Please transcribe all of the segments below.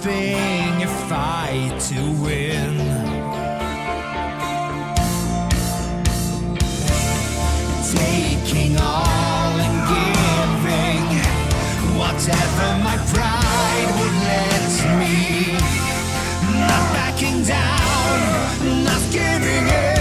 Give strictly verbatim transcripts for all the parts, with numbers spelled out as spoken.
everything you fight to win. Taking all and giving whatever my pride would let me. Not backing down, not giving in.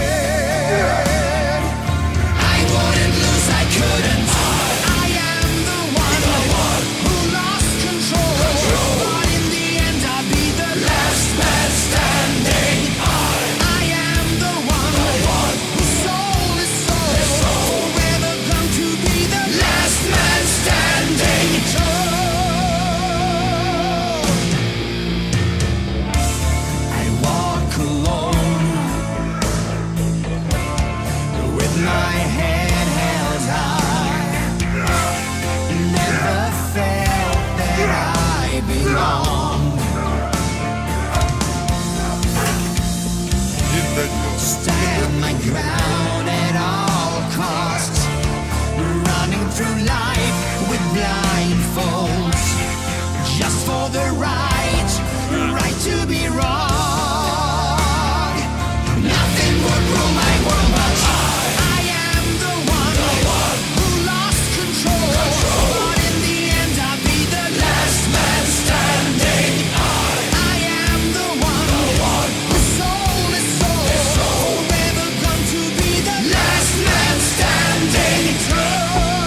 I wouldn't lose, I couldn't. I am the one who lost control. But in the end I'll be the last man standing. I am the one whose soul is sold. Forever going to be the last man standing. I walk alone with my head held high. Never felt that I belonged. Stand my ground at all costs, running through life with blindfolds, just for the right, right to be wrong. Nothing would rule my world but I am the one who lost control. But in the end I'll be the last man standing. I am the one whose soul is sold. Forever going to be the last man standing.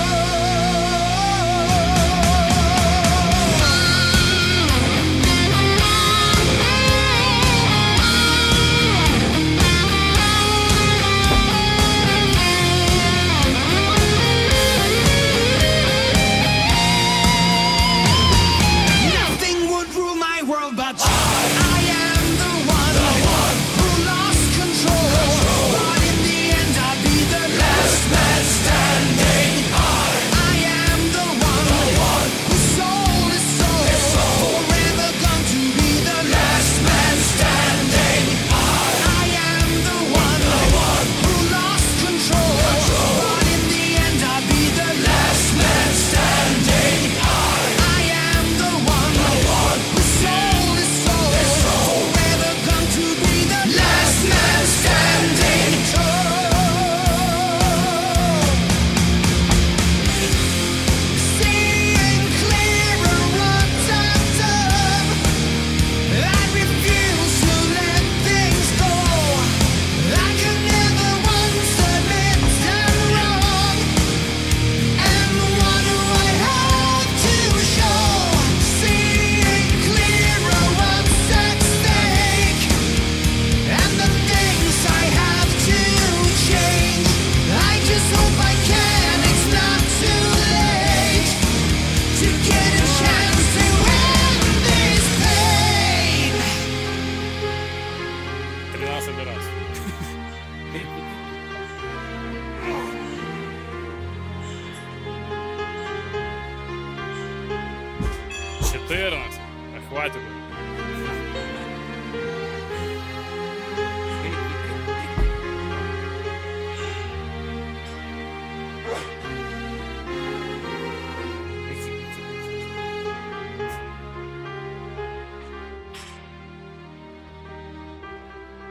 Nothing would rule my world but I am the one who lost control. But in the end I'll be the last man standing. I am the one whose soul is sold. Forever going to be the last man standing. I am the one who lost control. But in the end I'll be the last man standing. I am the one whose soul is sold. Forever going to be the last man standing. Seeing clearer what I've done, I refuse to let things go. I could never once admit I'm wrong. And what do I have to show? Seeing clearer what's at stake, and the things I have to change. I just hope I can, it's not too late to get a chance to end this pain. тринадцатый раз. четырнадцать. А хватит.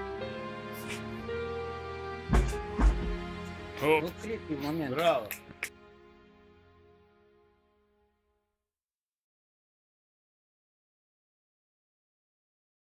Оп. Вот третий момент. Браво.